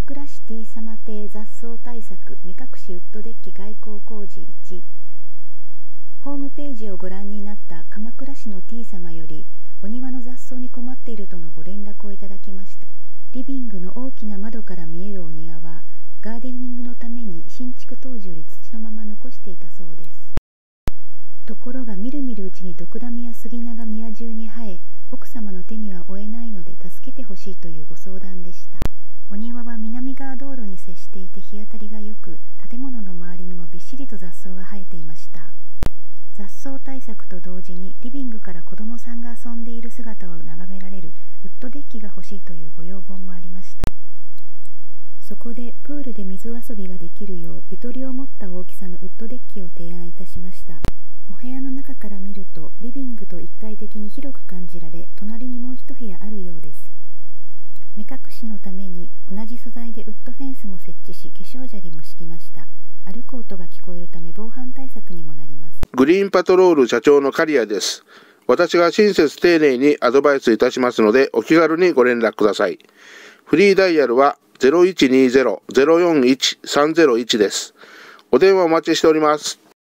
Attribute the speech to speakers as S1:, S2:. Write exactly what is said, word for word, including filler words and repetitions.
S1: 倉市 T 様邸雑草対策目隠しウッドデッキ外交工事いち。ホームページをご覧になった鎌倉市の T 様よりお庭の雑草に困っているとのご連絡をいただきました。リビングの大きな窓から見えるお庭はガーデニングのために新築当時より土のまま残していたそうです。ところがみるみるうちにドクダミや杉菜が庭中に生え、奥様の手には負えないので助けてほしいというご相談でした。お庭は南側道路に接していて日当たりが良く、建物の周りにもびっしりと雑草が生えていました。雑草対策と同時にリビングから子どもさんが遊んでいる姿を眺められるウッドデッキが欲しいというご要望もありました。そこでプールで水遊びができるようゆとりを持った大きさのウッドデッキを提案いたしました。お部屋の中から見るとリビングと一体的に広く感じられ、隣にもう一部屋あるようです。目隠しのために同じ素材でウッドフェンスも設置し、化粧砂利も敷きました。歩く音が聞こえるため防犯対策にもなります。
S2: グリーンパトロール社長の刈谷です。私が親切丁寧にアドバイスいたしますので、お気軽にご連絡ください。フリーダイヤルは ゼロいちにゼロ ゼロよんいち さんゼロいち です。お電話お待ちしております。